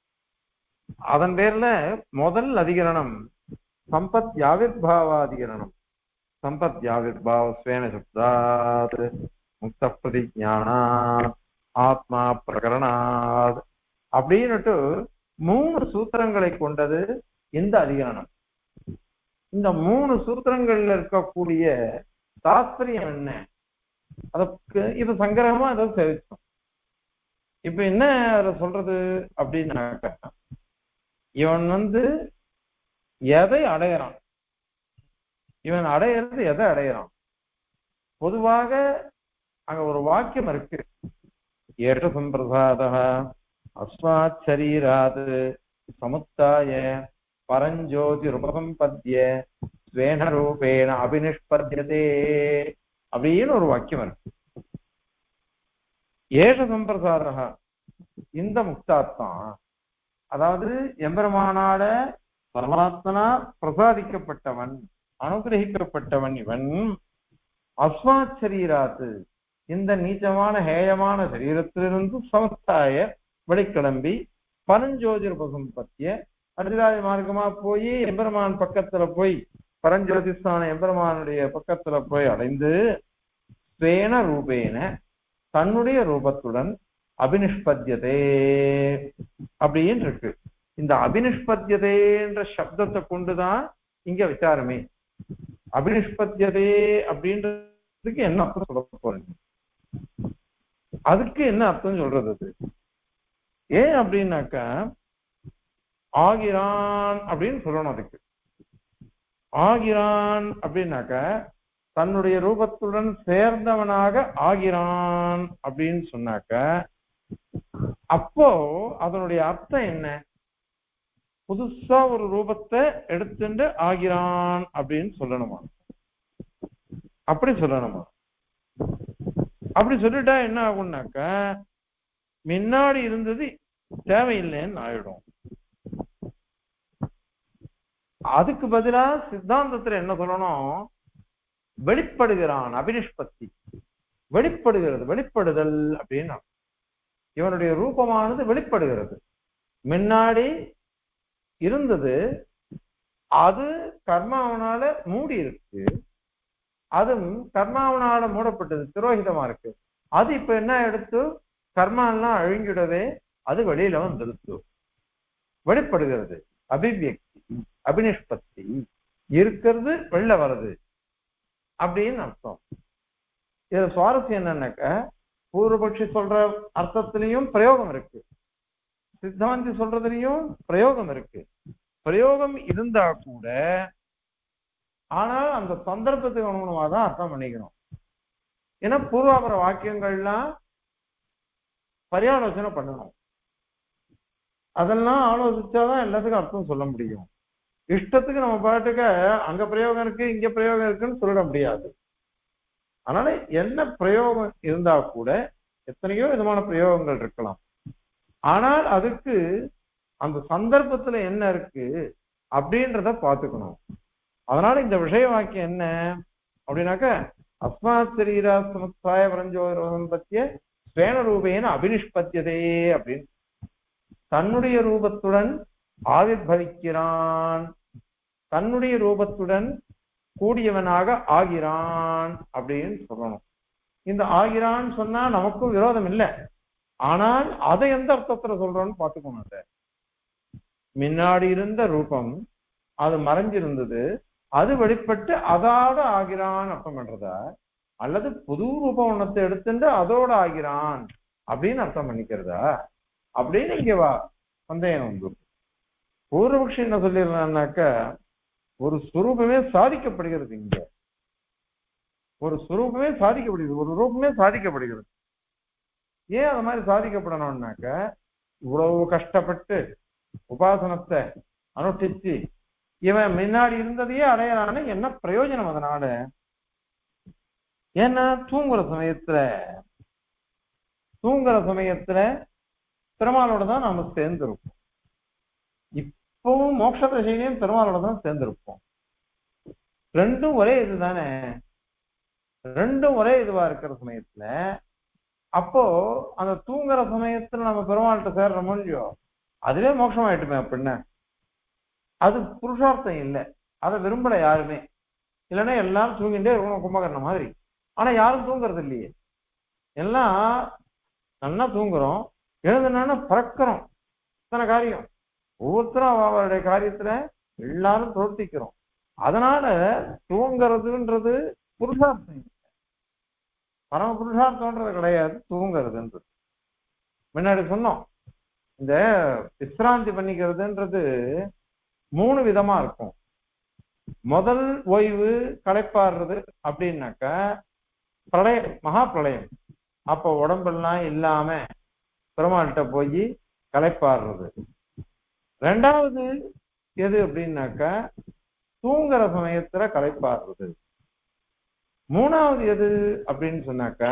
அதன் பேர்ல முதல் அதிகரணம் சம்பத் யாவிர்பாவாதிகரணம். சம்பத் யாவிர்பாவ ஸ்வேன சப்தாத் முக்த பிரதிஜானாத் ஆத்மா பிரகரணாத் அப்படின்னுட்டு மூணு சூத்திரங்களை கொண்டது இந்த அதிகரணம். இந்த மூணு சூத்திரங்கள்ல இருக்கக்கூடிய தாத்பரியம் என்ன, அதுக்கு இது சங்கிரகமா அதை தெரிவிச்சோம். இப்ப என்ன அதை சொல்றது அப்படின்னாக்க, இவன் வந்து எதை அடையறான், இவன் அடையிறது எதை அடையறான். பொதுவாக அங்க ஒரு வாக்கியம் இருக்கு, ஏற்ற சம்பிரசாத அஸ்மாத் சரீராது சமுத்தாய பரஞ்சோதி ரூபசம்பத்திய ஸ்வேன ரூபேண அபினிஷ்பத்தியதே அப்படின்னு ஒரு வாக்கியம் இருக்கு. ஏஷ சம்பிரசாதா இந்த முக்தாத்மா, அதாவது எம்பெருமானால பரமாத்மனா பிரசாதிக்கப்பட்டவன் அனுகிரகிக்கப்பட்டவன் இவன். அஸ்மாத் சரீராத்து இந்த நீச்சமான ஹேயமான சரீரத்திலிருந்து சமஸ்தாய வெளிக்கிளம்பி பரஞ்சோதி ரூபசம்பத்திய அதிராஜ மார்க்கமா போய் எம்பெருமான் பக்கத்துல போய் பரஞ்சோதிஸ்தான எம்பெருமானுடைய பக்கத்துல போய் அடைந்து ஸ்வேன ரூபேன தன்னுடைய ரூபத்துடன் அபினிஷ்பத்தியதே அப்படின்னு இருக்கு. இந்த அபினிஷ்பத்தியதேன்ற சப்தத்தை கொண்டுதான் இங்க விசாரமே. அபினிஷ்பத்தியதே அப்படின்றதுக்கு என்ன அர்த்தம் சொல்ல போறீங்க, அதுக்கு என்ன அர்த்தம் சொல்றது? அது ஏன் அப்படின்னாக்கா ஆகிறான் அப்படின்னு சொல்லணும். அதுக்கு ஆகிறான் அப்படின்னாக்க தன்னுடைய ரூபத்துடன் சேர்ந்தவனாக ஆகிறான் அப்படின்னு சொன்னாக்க அப்போ அதனுடைய அர்த்தம் என்ன? புதுசா ஒரு ரூபத்தை எடுத்துட்டு ஆகிறான் அப்படின்னு சொல்லணுமா? அப்படி சொல்லணுமா? அப்படி சொல்லிட்டா என்ன ஆகும்னாக்க முன்னாடி இருந்தது தேவையில்லைன்னு ஆயிடும். அதுக்கு பதிலா சித்தாந்தத்துல என்ன சொல்லணும், வெளிப்படுகிறான். அபினிஷ்பத்தி வெளிப்படுகிறது, வெளிப்படுதல் அப்படின்னா இவனுடைய ரூபமானது வெளிப்படுகிறது. முன்னாடி இருந்தது அது கர்மாவனால மூடி இருக்கு, அதுவும் கர்மாவனால மூடப்பட்டது, திரோகிதமா இருக்கு. அது இப்ப என்ன எடுத்து கர்மா எல்லாம் அழிஞ்சிடவே அது வெளியில வந்துடுத்து, வெளிப்படுகிறது. அபிவியக்தி அபினிஷ்பத்தி இருக்கிறது வெளில வருது அப்படின்னு அர்த்தம். இதுல சுவாரஸ்யம் என்னன்னாக்க பூர்வபக்ஷி சொல்ற அர்த்தத்திலையும் பிரயோகம் இருக்கு, சித்தாந்தி சொல்றதுலயும் பிரயோகம் இருக்கு. பிரயோகம் இருந்தா கூட ஆனால் அந்த சந்தர்ப்பத்துக்கு அனுகுணமா தான் அர்த்தம் பண்ணிக்கணும். ஏன்னா பூர்வாபர வாக்கியங்கள்லாம் பரியாலோசனை பண்ணணும். அதெல்லாம் ஆலோசிச்சாதான் எல்லாத்துக்கும் அர்த்தம் சொல்ல முடியும். இஷ்டத்துக்கு நம்ம பாட்டுக்க அங்க பிரயோகம் இருக்கு இங்க பிரயோகம் இருக்குன்னு சொல்லிட முடியாது. அதனால என்ன பிரயோகம் இருந்தா கூட எத்தனையோ விதமான பிரயோகங்கள் இருக்கலாம். ஆனால் அதுக்கு அந்த சந்தர்ப்பத்துல என்ன இருக்கு அப்படின்றத பார்த்துக்கணும். அதனால இந்த விஷய வாக்கியம் என்ன அப்படின்னாக்க அஸ்மாத் சரீரா சமுத்தாய பிரஞ்சோரோதம் பத்திய ஸ்வேன ரூபேன அபினிஷ்பத்தியதே அப்படின்னு தன்னுடைய ரூபத்துடன் ஆவிர்பவிக்கிறான், தன்னுடைய ரூபத்துடன் கூடியவனாக ஆகிறான் அப்படின்னு சொல்லணும். இந்த ஆகிறான் சொன்னா நமக்கும் விரோதம் இல்லை. ஆனால் அதை எந்த அர்த்தத்துல சொல்றோம்னு பார்த்துக்கணும். அதை முன்னாடி இருந்த ரூபம் அது மறைஞ்சிருந்தது, அது வெளிப்பட்டு அதோட ஆகிறான் அர்த்தம் பண்றதா, அல்லது புது ரூபம் ஒன்னத்தை எடுத்துட்டு அதோட ஆகிறான் அப்படின்னு அர்த்தம் பண்ணிக்கிறதா அப்படின்னு இங்க வா சந்தேகம் வந்து. பூர்வபக்ஷி என்ன சொல்லிடுறான்னாக்க ஒரு சுரூபமே சாதிக்கப்படுகிறது. இங்க ஒரு சுரூபமே சாதிக்கப்படுகிறது, ஒரு ரூபமே சாதிக்கப்படுகிறது. ஏன் அது மாதிரி சாதிக்கப்படணும்னாக்க இவ்வளவு கஷ்டப்பட்டு உபாசனத்தை அனுஷ்டிச்சு இவன் முன்னாடி இருந்ததையே அடையறான்னு என்ன பிரயோஜனம் அதனால? ஏன்னா தூங்குற சமயத்துல தூங்குற சமயத்துல பெருமாளோட தான் நாம சேர்ந்திருப்போம். இப்பவும் மோட்ச தசையிலையும் பெருமாளோட தான் சேர்ந்திருப்போம். ரெண்டும் ஒரே இதுதானே, ரெண்டும் ஒரே இதுவா இருக்கிற சமயத்துல அப்போ அந்த தூங்குற சமயத்துல நம்ம பெருமாள்கிட்ட சேர்றோமோ இல்லையோ அதுவே மோட்சம் ஆயிட்டுமே. அப்படின்னா அது புருஷார்த்தம் இல்லை, அதை விரும்பல யாருமே. இல்லைன்னா எல்லாரும் தூங்கிட்டே இருக்கணும் கும்பகர்ண மாதிரி. ஆனா யாரும் தூங்குறது இல்லையே, எல்லாம் நல்லா தூங்குறோம், எழுதுனா பறக்கிறோம். இத்தனை காரியம் ஒவ்வொருத்தரும் அவருடைய காரியத்துல எல்லாரும் பிரவர்த்திக்கிறோம். அதனால தூங்குறதுன்றது புருஷார்த்தம் இல்லை, பரம புருஷார்த்தம்ன்றது கிடையாது தூங்குறதுன்றது. முன்னாடி சொன்னோம், இந்த விசிராந்தி பண்ணிக்கிறதுன்றது மூணு விதமா இருக்கும். முதல் ஓய்வு களைப்பாடுறது அப்படின்னாக்க பிரளயம், மகா பிரளயம். அப்போ உடம்பெல்லாம் இல்லாம பெருமாள்கிட்ட போய் களைப்பாடுறது. ரெண்டாவது எது அப்படின்னாக்க தூங்குற சமயத்துல களைப்பாடுறது. மூணாவது எது அப்படின்னு சொன்னாக்க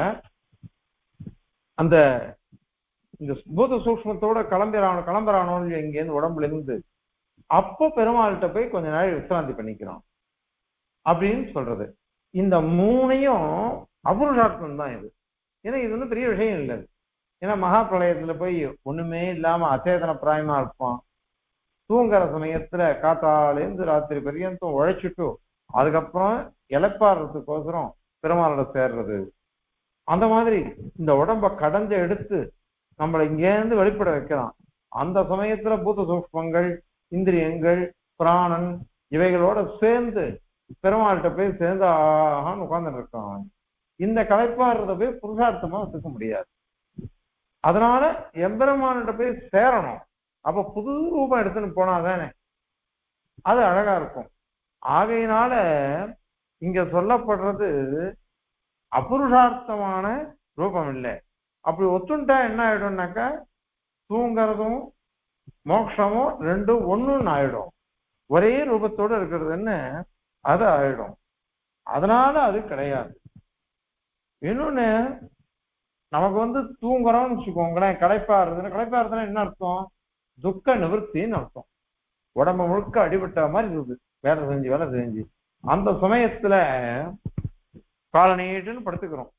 அந்த இந்த பூத சூக்ஷ்மத்தோட கிளம்பிறான கிளம்புறானோன்னு எங்கேருந்து உடம்புல இருந்து அப்போ பெருமாள்கிட்ட போய் கொஞ்ச நாள் விசிராந்தி பண்ணிக்கிறோம் அப்படின்னு சொல்றது. இந்த மூணையும் அபுருஷார்த்தம் தான் இது. ஏன்னா இது வந்து பெரிய விஷயம் இல்லை. ஏன்னா மகா பிரளயத்துல போய் ஒண்ணுமே இல்லாம அச்சேதன பிராயமா இருப்பான். தூங்குற சமயத்துல காத்தாலேருந்து ராத்திரி பரியந்தம் உழைச்சிட்டு அதுக்கப்புறம் இலைப்பாடுறதுக்கோசரம் பெருமாளோட சேர்றது. அந்த மாதிரி இந்த உடம்ப கடந்து எடுத்து நம்மளை இங்கேருந்து வெளிப்பட வைக்கலாம். அந்த சமயத்துல பூத சூக்ஷ்மங்கள், இந்திரியங்கள், பிராணன் இவைகளோட சேர்ந்து பெருமாள்கிட்ட போய் சேர்ந்து ஆகான்னு உட்கார்ந்துட்டு இருக்கான். இந்த களைப்பாடுறத போய் புருஷார்த்தமா வச்சுக்க முடியாது. அதனால எம்பெருமான்கிட்ட போய் சேரணும். அப்ப புது ரூபம் எடுத்துன்னு போனாதானே அது அழகா இருக்கும். ஆகையினால இங்க சொல்லப்படுறது அபுருஷார்த்தமான ரூபம் இல்லை. அப்படி ஒத்துண்டா என்ன ஆயிடும்னாக்கா தூங்குறதும் மோட்சமும் ரெண்டும் ஒண்ணுன்னு ஆயிடும். ஒரே ரூபத்தோட இருக்கிறதுன்னு அது ஆயிடும். அதனால அது கிடையாது. இன்னொன்னு, நமக்கு வந்து தூங்குறோம்னு வச்சுக்கோங்களேன், களைப்பாடுறதுன்னு களைப்பாடுறதுன்னா என்ன அர்த்தம்? துக்க நிவர்த்தின்னு அர்த்தம். உடம்பு முழுக்க அடிபட்ட மாதிரி இருக்குது, வேலை செஞ்சு வேலை செஞ்சு. அந்த சமயத்துல கால நீட்டுன்னு படுத்துக்கிறோம்.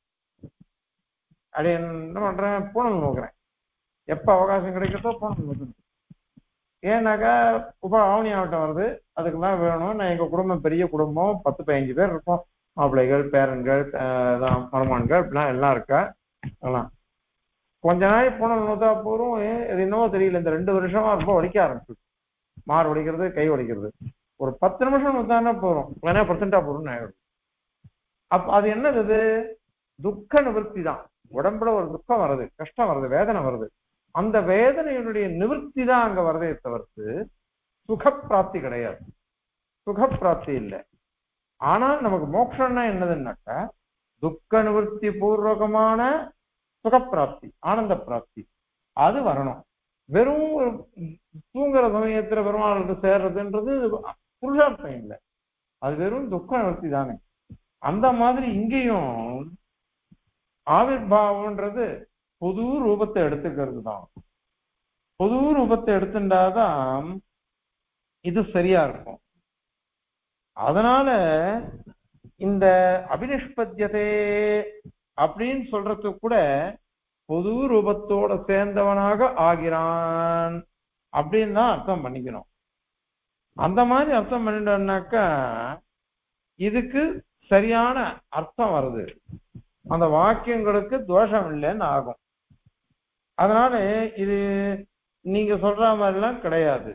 அப்படி என்ன பண்றேன், பூனல் நோக்குறேன். எப்ப அவகாசம் கிடைக்கிறதோ பூனல் நோக்குறேன். ஏன்னாக்கா உப ஆவணி ஆவட்டம் வருது, அதுக்கெல்லாம் வேணும். நான் எங்க குடும்பம் பெரிய குடும்பம், பத்து பதினஞ்சு பேர் இருக்கோம். மாப்பிள்ளைகள், பேரன்கள், மருமான்கள் இப்படிலாம் எல்லாம் இருக்கா. அதெல்லாம் கொஞ்ச நாள் பூனல் நோத்தா போறோம். இது என்னவோ தெரியல, இந்த ரெண்டு வருஷமா ரொம்ப வலிக்க ஆரம்பிச்சு, மாறு வலிக்கிறது, கை வலிக்கிறது. ஒரு பத்து நிமிஷம் நோத்தானே போறோம், வேணா பர்சன்டா போறோம்னு ஆயிடும். அப்ப அது என்னது? இது துக்க நிவர்த்தி தான். உடம்புல ஒரு துக்கம் வருது, கஷ்டம் வருது, வேதனை வருது. அந்த வேதனையினுடைய நிவர்த்தி தான் அங்க வரதே தவிர்த்து சுகப்பிராப்தி கிடையாது. சுகப்பிராப்தி இல்லை. ஆனால் நமக்கு மோட்சம்னா என்னதுன்னாக்கா துக்க நிவர்த்தி பூர்வகமான சுகப்பிராப்தி, ஆனந்த பிராப்தி அது வரணும். வெறும் ஒரு தூங்குற சமயத்துல பெருமாளுக்கு சேர்றதுன்றது புருஷார்த்தம் இல்லை, அது வெறும் துக்க நிவர்த்தி தானே. அந்த மாதிரி இங்கேயும் ஆவிர்பாவம்ன்றது புது ரூபத்தை எடுத்துக்கிறது தான். புது ரூபத்தை எடுத்துட்டாதான் இது சரியா இருக்கும். அதனால இந்த அபினிஷ்பத்தியதே அப்படின்னு சொல்றதுக்கு கூட புது ரூபத்தோட சேர்ந்தவனாக ஆகிறான் அப்படின்னு தான் அர்த்தம் பண்ணிக்கணும். அந்த மாதிரி அர்த்தம் பண்ணிட்டோம்னாக்கா இதுக்கு சரியான அர்த்தம் வருது, அந்த வாக்கியங்களுக்கு தோஷம் இல்லைன்னு ஆகும். அதனால இது நீங்க சொல்ற மாதிரிலாம் கிடையாது,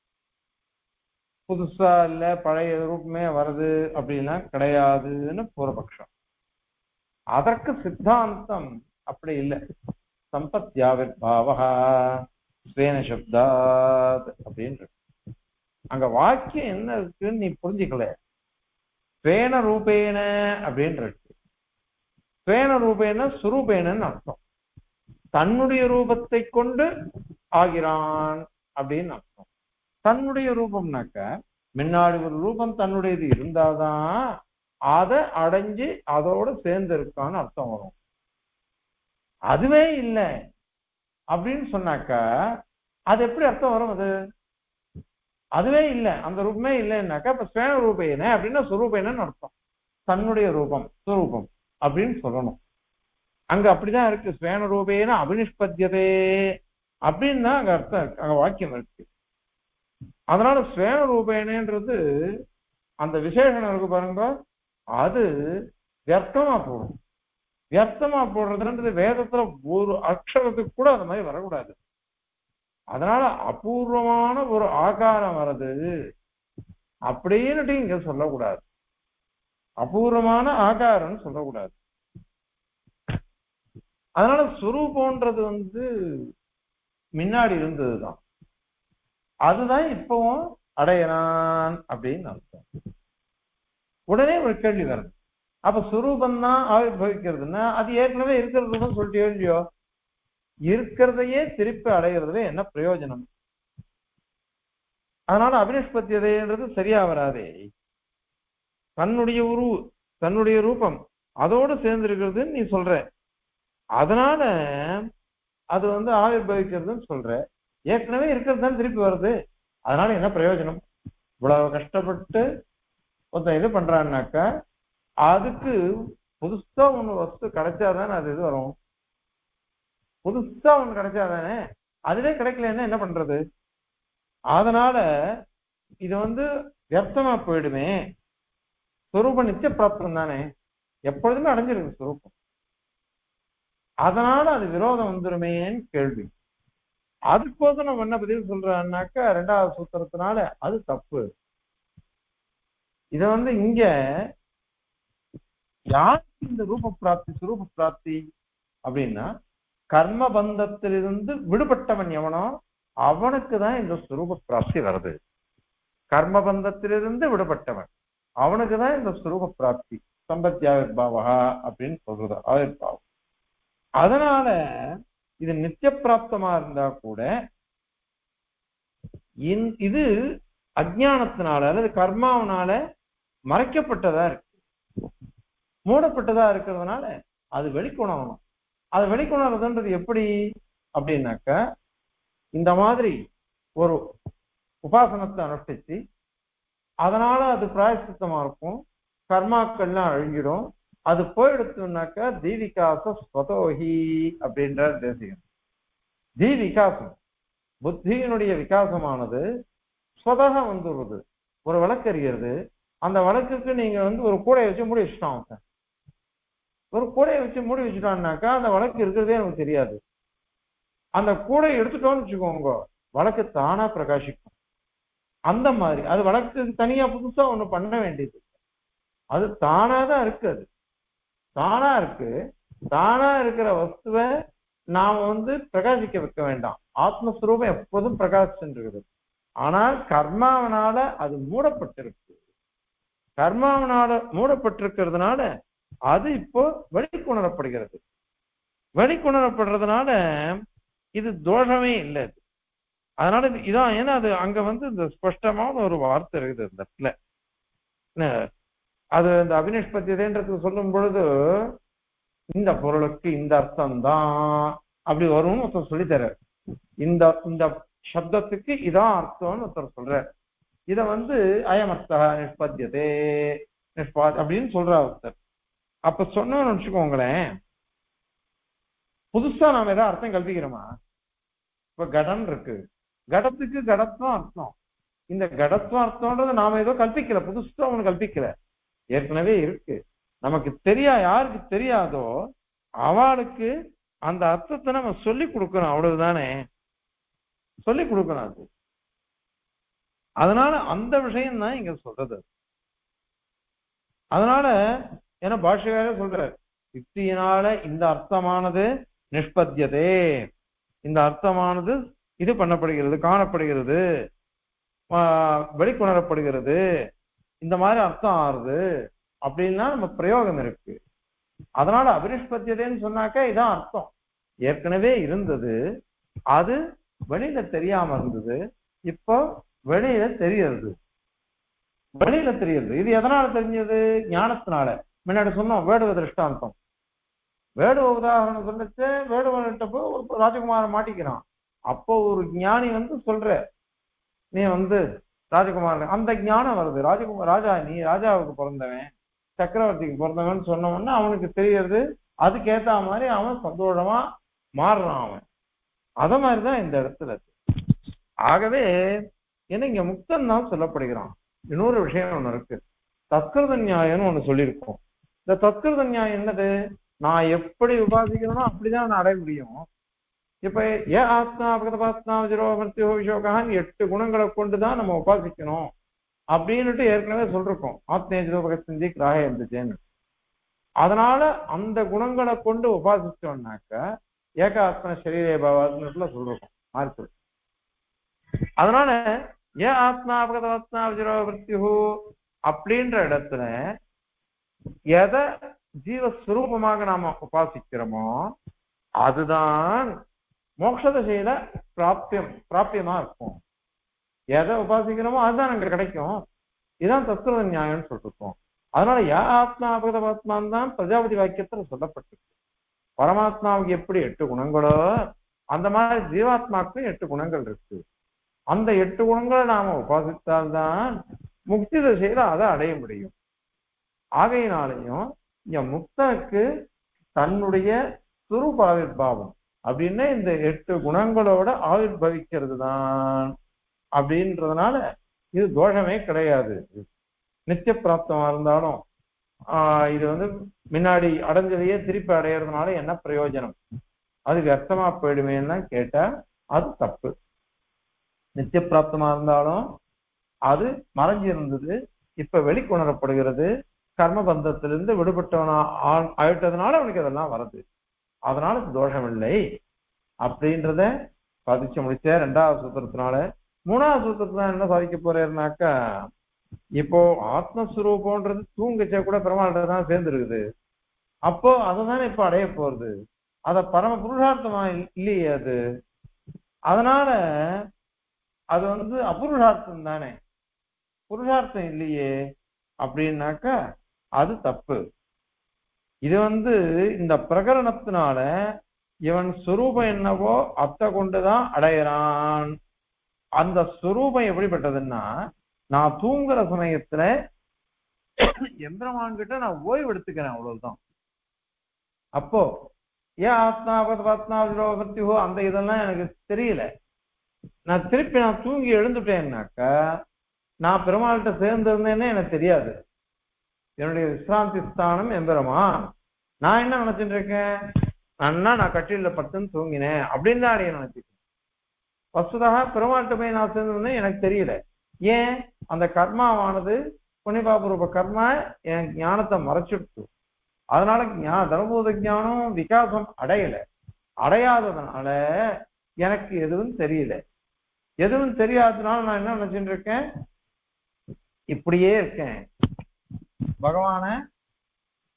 புதுசா இல்ல பழைய ரூபமே வருது அப்படின்லாம் கிடையாதுன்னு பூர்வபக்ஷம். அதற்கு சித்தாந்தம் அப்படி இல்லை. சம்பத்யாவிர்பாவஹ ஸ்வேன சப்தாத் அப்படின்னு அங்க வாக்கியம் என்ன இருக்குன்னு நீ புரிஞ்சுக்கல. ஸ்வேன ரூபேன அப்படின்னு இருக்கு. ஸ்வேன ரூபேன சுரூபேனன்னு அர்த்தம். தன்னுடைய ரூபத்தை கொண்டு ஆகிறான் அப்படின்னு அர்த்தம். தன்னுடைய ரூபம்னாக்க முன்னாடி ஒரு ரூபம் தன்னுடையது இருந்தாதான் அதை அடைஞ்சு அதோட சேர்ந்து இருக்கான்னு அர்த்தம் வரும். அதுவே இல்லை அப்படின்னு சொன்னாக்கா அது எப்படி அர்த்தம் வரும்? அது அதுவே இல்லை, அந்த ரூபமே இல்லைன்னாக்கா இப்ப ஸ்வேன ரூபேன அப்படின்னா சுரூபேனன்னு அர்த்தம். தன்னுடைய ரூபம் சுரூபம் அப்படின்னு சொல்லணும். அங்க அப்படிதான் இருக்கு. ஸ்வேன ரூபேன அபினிஷ்பத்தியதே அப்படின்னு தான் அங்க அர்த்தம் இருக்கு, அங்க வாக்கியம் இருக்கு. அதனால ஸ்வேன ரூபேனன்றது அந்த விசேஷனம் இருக்கு பாருங்க, அது வியர்த்தமா போடும். வியர்த்தமா போடுறதுன்றது வேதத்துல ஒரு அக்ஷரத்துக்கு கூட அந்த மாதிரி வரக்கூடாது. அதனால அபூர்வமான ஒரு ஆகாரம் வருது அப்படின்னுட்டு இங்க சொல்லக்கூடாது. அபூர்வமான ஆகாரம்னு சொல்லக்கூடாது. அதனால சுரூபம்ன்றது வந்து முன்னாடி இருந்ததுதான், அதுதான் இப்பவும் அடையறான் அப்படின்னு அர்த்தம். உடனே ஒரு கேள்வி வருது, அப்ப சுரூபம் தான் ஆவிர்வவிக்கிறதுன்னா அது ஏற்கனவே இருக்கிறதுன்னு சொல்லிட்டு இல்லையோ? இருக்கிறதையே திருப்பி அடைகிறதுல என்ன பிரயோஜனம்? அதனால அபினிஷ்பத்தியதைன்றது சரியா வராதே. தன்னுடைய உரு தன்னுடைய ரூபம் அதோடு சேர்ந்து இருக்கிறதுன்னு நீ சொல்ற, அதனால அது வந்து ஆவிர்வவிக்கிறதுன்னு சொல்ற. ஏற்கனவே இருக்கிறது தான் திருப்பி வருது, அதனால என்ன பிரயோஜனம்? இவ்வளவு கஷ்டப்பட்டு ஒருத்தன் இது பண்றான்னாக்கா அதுக்கு புதுசா ஒண்ணு வஸ்து கிடைச்சாதானே அது இது வரும். புதுசா ஒண்ணு கிடைச்சாதானே, அதுவே கிடைக்கலன்னா என்ன பண்றது? அதனால இது வந்து வியர்த்தமா போயிடுமே. சொரூபம் நித்திய பிராப்தம் தானே, எப்பொழுதுமே அடைஞ்சிருக்கு சொரூபம். அதனால அது விரோதம் வந்துருமேன்னு கேள்வி. அதுக்கோசம் நம்ம என்ன பதில் சொல்றான்னாக்கா ரெண்டாவது சூத்திரத்தினால அது தப்பு. இத வந்து இங்க யாருக்கு இந்த ரூப பிராப்தி சுரூப பிராப்தி அப்படின்னா கர்ம பந்தத்திலிருந்து விடுபட்டவன் எவனோ அவனுக்கு தான் இந்த சுரூப பிராப்தி வருது. கர்ம பந்தத்திலிருந்து விடுபட்டவன் அவனுக்கு தான் இந்த சுரூப பிராப்தி சம்பத்தியாவிர்பாவா அப்படின்னு சொல்றது ஆவிர்பாவம். அதனால இது நித்திய பிராப்தமா இருந்தா கூட இது அஜ்ஞானத்தினால அல்லது கர்மாவனால மறைக்கப்பட்டதா இருக்கு, மூடப்பட்டதா இருக்கிறதுனால அது வெளிக்கொணரணும். அது வெளிக்கொணர்றதுன்றது எப்படி அப்படின்னாக்க இந்த மாதிரி ஒரு உபாசனத்தை அனுஷ்டிச்சு அதனால அது பிராயசித்தமா இருக்கும், கர்மாக்கள்லாம் அழிஞ்சிடும். அது போயிடுத்துனாக்க தீவிகாச ஸ்வதோஹி அப்படின்ற தேசியம். தீ விகாசம் புத்தியினுடைய விகாசமானது ஸ்வதக வந்துடுறது. ஒரு விளக்கு எறிகிறது, அந்த விளக்குக்கு நீங்க வந்து ஒரு கூடையை வச்சு மூடி வச்சுட்டான். ஒரு கூடையை வச்சு மூடி வச்சுட்டான்னாக்கா அந்த விளக்கு இருக்கிறதே நமக்கு தெரியாது. அந்த கூடையை எடுத்துட்டோம்னு வச்சுக்கோங்க, விளக்கு தானா பிரகாசிக்கும். அந்த மாதிரி அது விளக்கு தனியா புதுசா ஒண்ணு பண்ண வேண்டியது, அது தானாதான் இருக்கு. அது தானா இருக்கு. தானா இருக்கிற வஸ்துவை நாம வந்து பிரகாசிக்க வைக்க வேண்டாம். ஆத்மஸ்வரூபம் எப்போதும் பிரகாசிச்சுருக்குது. ஆனால் கர்மாவனால அது மூடப்பட்டிருக்கு. கர்மாவனால மூடப்பட்டிருக்கிறதுனால அது இப்போ வெளிக்கொணரப்படுகிறது. வெளிக்கொணரப்படுறதுனால இது தோஷமே இல்லை. அதனால இதான் ஏன்னா அது அங்க வந்து இந்த ஸ்பஷ்டமான ஒரு வார்த்தை இருக்குது இந்த இடத்துல. அது இந்த அபினிஷ்பத்தியதைன்றது சொல்லும் பொழுது இந்த பொருளுக்கு இந்த அர்த்தம் தான் அப்படி வரும்னு ஒருத்தர் சொல்லித்தர. இந்த இந்த சப்தத்துக்கு இதான் அர்த்தம்னு ஒருத்தர் சொல்ற. இத வந்து அயமர்த்தா நிஷ்பத்தியதே நிஷ்பா அப்படின்னு சொல்ற ஒருத்தர். அப்ப சொன்னோம்னு வச்சுக்கோங்களேன், புதுசா நாம ஏதாவது அர்த்தம் கல்பிக்கிறோமா? இப்ப கடன் இருக்கு, கடத்துக்கு கடத்தான் அர்த்தம். இந்த கடத்வம் அர்த்தம்ன்றது நாம ஏதோ கல்பிக்கல, புதுசா ஒண்ணு கல்பிக்கல, ஏற்கனவே இருக்கு. நமக்கு தெரியா யாருக்கு தெரியாதோ அவளுக்கு அந்த அர்த்தத்தை நம்ம சொல்லி கொடுக்கணும், அவ்வளவுதானே, சொல்லி கொடுக்கணும் அது. அதனால அந்த விஷயம் தான் இங்க சொல்றது. அதனால ஏன்னா பாஷ்யக்கார சொல்ற யுக்தியினால இந்த அர்த்தமானது நிஷ்பத்தியதே, இந்த அர்த்தமானது இது பண்ணப்படுகிறது, காணப்படுகிறது, வெளிக்கொணரப்படுகிறது, இந்த மாதிரி அர்த்தம் ஆறுது அப்படின்னா நம்ம பிரயோகம் இருக்கு. அதனால அபினிஷ்பத்தியதேன்னு சொன்னாக்கா இதான் அர்த்தம். ஏற்கனவே இருந்தது, அது வெளியில தெரியாம இருந்தது, இப்போ வெளியில தெரியுது. வெளியில தெரியுது. இது எதனால தெரிஞ்சது? ஞானத்தினால. முன்னாடி சொன்னோம் வேடுவ திருஷ்டாந்தம். வேடுவ உதாரணம் சொல்லிச்சு, வேடுவன்கிட்ட போய் ஒரு ராஜகுமாரன் மாட்டிக்கிறான். அப்போ ஒரு ஞானி வந்து சொல்ற, நீ வந்து ராஜகுமாரன், அந்த ஞானம் வருது. ராஜகுமார் ராஜா, நீ ராஜாவுக்கு பிறந்தவன், சக்கரவர்த்திக்கு பிறந்தவன் சொன்ன உடனே அவனுக்கு தெரியுது. அதுக்கேத்த மாதிரி அவன் சந்தோஷமா மாறுறான் அவன். அத மாதிரிதான் இந்த இடத்துல. ஆகவே என்ன இங்க முக்தன் தான் சொல்லப்படுகிறான். இன்னொரு விஷயம் ஒண்ணு இருக்கு, தத்கிருத நியாயம்னு ஒண்ணு சொல்லியிருக்கோம். இந்த தத்கிருத நியாயம் என்னது? நான் எப்படி உபாசிக்கிறேனோ அப்படிதான் நான் அடைய முடியும். இப்ப ஏ ஆத்மா அபகதபாத்மா விஜரோ மிருத்யோ விஷோகான்னு எட்டு குணங்களை கொண்டுதான் நம்ம உபாசிக்கணும் அப்படின்னுட்டு ஏற்கனவே சொல்லிருக்கோம். ஆத்மேஜோ பகத்ந்தி கிராக இருந்துச்சேன்னு. அதனால அந்த குணங்களை கொண்டு உபாசிச்சோம்னாக்க ஏக ஆத்ம சரீரே பாவாத்மத்துல சொல்லிருக்கோம் மார்க்கு. அதனால ஏ ஆத்மா அபகதபாத்மா விஜரோ மிருத்யு அப்படின்ற இடத்துல எதை ஜீவஸ்வரூபமாக நாம உபாசிக்கிறோமோ அதுதான் மோட்ச திசையில பிராப்தியம் பிராப்தியமா இருக்கும். எதை உபாசிக்கிறோமோ அதுதான் அங்க கிடைக்கும். இதுதான் தத்துவ நியாயம்னு சொல்லிருக்கோம். அதனால யா ஆத்மா அபகதபாத்மான் தான் பிரஜாபதி வாக்கியத்துல சொல்லப்பட்டிருக்கு. பரமாத்மாவுக்கு எப்படி எட்டு குணங்களோ அந்த மாதிரி ஜீவாத்மாவுக்கும் எட்டு குணங்கள் இருக்கு. அந்த எட்டு குணங்களை நாம உபாசித்தால்தான் முக்தி திசையில அதை அடைய முடியும். ஆகையினாலையும் இங்க முக்தனுக்கு தன்னுடைய சுரூப ஆவிர்பாவம் அப்படின்னா இந்த எட்டு குணங்களோட ஆவிர்பவிக்கிறது தான் அப்படின்றதுனால இது தோஷமே கிடையாது. நித்திய பிராப்தமா இருந்தாலும் ஆஹ் இது வந்து முன்னாடி அடைஞ்சதையே திருப்பி அடையிறதுனால என்ன பிரயோஜனம்? அது வியர்த்தமா போயிடுமேன்னா கேட்டா அது தப்பு. நித்திய பிராப்தமா இருந்தாலும் அது மறைஞ்சு இருந்தது, இப்ப வெளிக்கொணரப்படுகிறது. கர்ம பந்தத்திலிருந்து விடுபட்டவனா ஆயிட்டதுனால அவனுக்கு அதெல்லாம் வருது. அதனால தோஷம் இல்லை அப்படின்றத சாதிச்சு முடிச்ச ரெண்டாவது சூத்திரத்தினால. மூணாவது சூத்திரத்தினால என்ன சாதிக்க போறேன்னாக்கா, இப்போ ஆத்மஸ்வரூபம்ன்றது தூங்கச்சா கூட பெருமாள்கிட்ட தான் சேர்ந்துருக்குது. அப்போ அதுதானே இப்ப அடைய போறது. அத பரம புருஷார்த்தமா இல்லையே அது. அதனால அது வந்து அபுருஷார்த்தம் தானே, புருஷார்த்தம் இல்லையே அப்படின்னாக்கா அது தப்பு. இது வந்து இந்த பிரகரணத்தினால இவன் சுரூபம் என்னவோ அத்தை கொண்டுதான் அடையிறான். அந்த சுரூபம் எப்படிப்பட்டதுன்னா, நான் தூங்குற சமயத்துல எந்திரமான் கிட்ட நான் ஓய்வு எடுத்துக்கிறேன், அவ்வளவுதான். அப்போ ஏன் ஆத்மா பத்மா விரோகத்தியோ அந்த இதெல்லாம் எனக்கு தெரியல. நான் திருப்பி நான் தூங்கி எழுந்துட்டேன்னாக்கா நான் பெருமாள்கிட்ட சேர்ந்து இருந்தேன்னு எனக்கு தெரியாது. என்னுடைய விசிராந்தி ஸ்தானம் எம்பெருமா. நான் என்ன நினைச்சிட்டு இருக்கேன், நன்னா நான் கட்டில படுத்துன்னு தூங்கினேன் அப்படின்னு தான் அடைய நினைச்சிருக்கேன். வசுதாக பெருமாள்கிட்ட போய் நான் சேர்ந்திருந்தேன் எனக்கு தெரியல. ஏன்? அந்த கர்மாவானது புண்ணியபாபரூப கர்மா என் ஞானத்தை மறைச்சிடுச்சு. அதனால ஞா தர்மபூத ஞானம் விகாசம் அடையல. அடையாததுனால எனக்கு எதுவும் தெரியல. எதுவும் தெரியாததுனால நான் என்ன நினைச்சுட்டு இருக்கேன், இப்படியே இருக்கேன். பகவான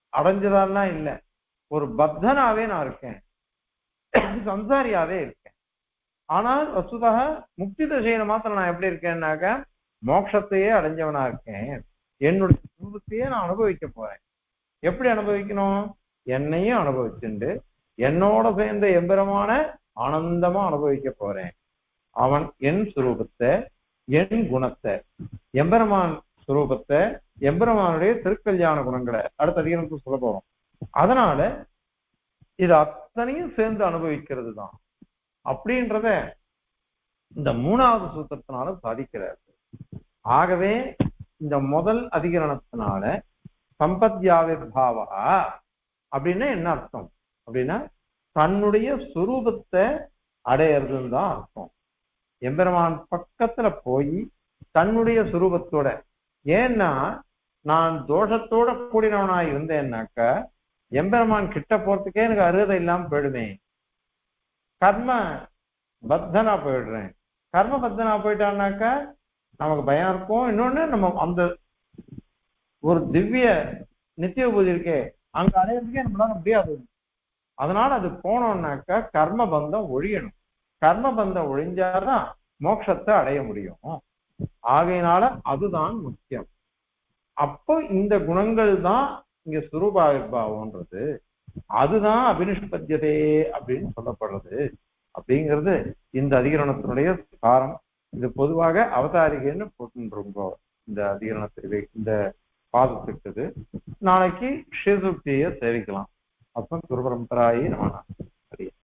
அடைஞ்சதாலாம் இல்லை, ஒரு பத்தனாவே நான் இருக்கேன், சம்சாரியாவே இருக்கேன். ஆனால் வசுதாக முக்தி தசையில மாத்திரம் நான் எப்படி இருக்கேன்னாக்க மோட்சத்தையே அடைஞ்சவனா இருக்கேன். என்னுடைய சுரூபத்தையே நான் அனுபவிக்க போறேன். எப்படி அனுபவிக்கணும்? என்னையும் அனுபவிச்சுண்டு என்னோட சேர்ந்த எம்பெருமான ஆனந்தமா அனுபவிக்க போறேன். அவன் என் சுரூபத்தை, என் குணத்தை, எம்பெருமான் சுரூபத்தை, எம்பெருமானுடைய திருக்கல்யாண குணங்களை அடுத்த அதிகாரத்துக்கு சொல்ல போறோம். அதனால இது அத்தனையும் சேர்ந்து அனுபவிக்கிறது தான் அப்படின்றத இந்த மூணாவது சூத்திரத்தினால சாதிக்கிறார். ஆகவே இந்த முதல் அதிகரணத்தினால சம்பத்யாவிர்பாவா அப்படின்னா என்ன அர்த்தம் அப்படின்னா தன்னுடைய சுரூபத்தை அடையிறதுன்னு தான் அர்த்தம். எம்பெருமான் பக்கத்துல போய் தன்னுடைய சுரூபத்தோட, ஏன்னா நான் தோஷத்தோட கூடினவனா இருந்தேன்னாக்க எம்பெருமான் கிட்ட போறதுக்கே எனக்கு அருகதை இல்லாம போயிடுமே. கர்ம பத்தனா போயிடுறேன். கர்ம பத்தனா போயிட்டான்னாக்கா நமக்கு பயம் இருக்கும். இன்னொன்னு நம்ம அந்த ஒரு திவ்ய நித்திய பூஜை இருக்கே அங்க அடையிறதுக்கே நம்மளால முடியாது. அதனால அது போனோம்னாக்கா கர்ம பந்தம் ஒழியணும். கர்ம பந்தம் ஒழிஞ்சாதான் மோட்சத்தை அடைய முடியும். ஆகையினால அதுதான் முக்கியம். அப்போ இந்த குணங்கள் தான் இங்க சுரூபாவிர்பாவம்ன்றது, அதுதான் அபினிஷ்பத்தியதே அப்படின்னு சொல்லப்படுறது அப்படிங்கிறது இந்த அதிகரணத்தினுடைய சாரம். இது பொதுவாக அவதாரிகைன்னு போட்டுருங்கோ இந்த அதிகரணத்திற்கு, இந்த பாதத்துக்கு. நாளைக்கு ஸ்ரீசுக்தியை சேவிக்கலாம். அப்ப குரு பரம்பராயி நம்ம